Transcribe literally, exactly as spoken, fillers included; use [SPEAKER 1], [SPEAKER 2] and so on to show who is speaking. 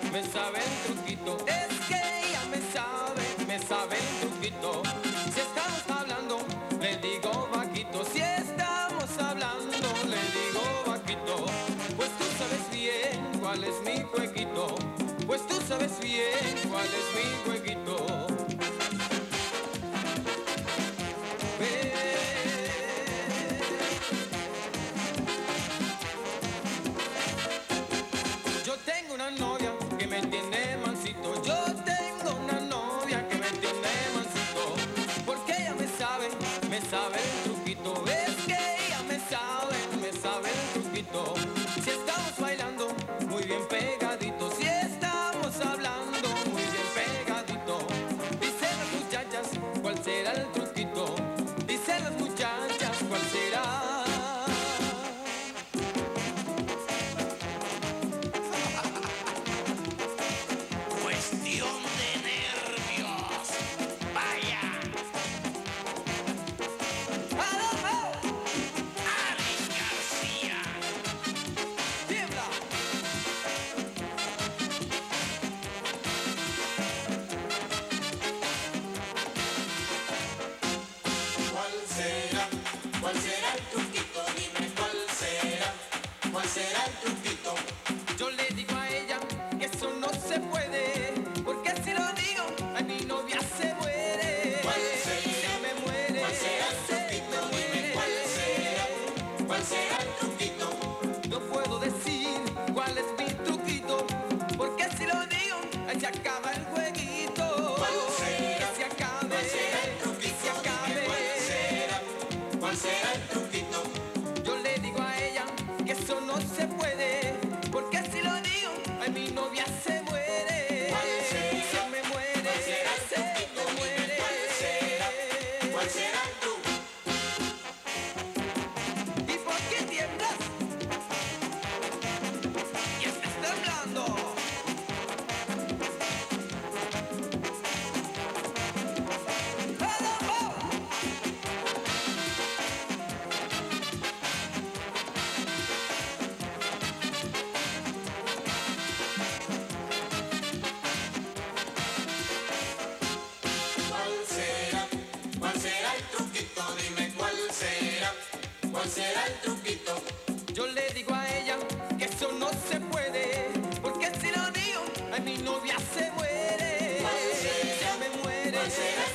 [SPEAKER 1] me sabe el truquito. Es que ella me sabe, me sabe el truquito. Si estamos hablando, le digo vaquito. Si estamos hablando, le digo vaquito. Pues tú sabes bien cuál es mi jueguito. Pues tú sabes bien cuál es mi jueguito. Yo tengo una novia que me tiene mansito. Yo tengo una novia que me tiene mansito. Porque ella me sabe, me sabe el truquito. Es que ella me sabe, me sabe el truquito. Si estamos bailando muy bien pegaditos, si estamos hablando muy bien pegadito. Dicen las muchachas, ¿cuál será el truquito? Dicen las muchachas, ¿cuál será?
[SPEAKER 2] Cuestión de nervios. Vaya. Aris García.
[SPEAKER 1] ¡Tiembla!
[SPEAKER 3] ¿Cuál será? ¿Cuál será el truquito? Dime cuál será. ¿Cuál será el truquito?
[SPEAKER 1] Yo le digo a ella que eso no se puede, porque si lo digo, a mi novia se muere.
[SPEAKER 3] ¿Cuál será?
[SPEAKER 1] Se me muere.
[SPEAKER 3] ¿Cuál será el
[SPEAKER 1] se
[SPEAKER 3] truquito?
[SPEAKER 1] me
[SPEAKER 3] Dime
[SPEAKER 1] muere.
[SPEAKER 3] cuál será. ¿Cuál será el truquito?
[SPEAKER 1] No puedo decir cuál es mi truquito, porque si lo digo, ahí se acaba el jueguito.
[SPEAKER 3] ¿Cuál será?
[SPEAKER 1] Que se acabe.
[SPEAKER 3] ¿Cuál será el
[SPEAKER 1] Que
[SPEAKER 3] truquito?
[SPEAKER 1] se acabe.
[SPEAKER 3] Dime cuál será. ¿Cuál será el truquito?
[SPEAKER 1] Yo le digo a ella que eso no se puede, porque si lo digo, ay, mi novia se muere.
[SPEAKER 3] ¿Cuál será?
[SPEAKER 1] Se me muere.
[SPEAKER 3] ¿Cuál será el
[SPEAKER 1] Se
[SPEAKER 3] truquito?
[SPEAKER 1] me
[SPEAKER 3] Dime
[SPEAKER 1] muere.
[SPEAKER 3] cuál será. ¿Cuál será el truquito?
[SPEAKER 1] ¿Y por qué tiemblas? Y estás temblando.
[SPEAKER 3] ¿Cuál será? ¿Cuál será el truquito? Dime cuál será. ¿Cuál será el truquito?
[SPEAKER 1] Yo le digo a ella que eso no se puede, porque si lo digo, ay, mi novia se muere.
[SPEAKER 3] ¿Cuál será?
[SPEAKER 1] Se me muere.
[SPEAKER 3] ¿Cuál será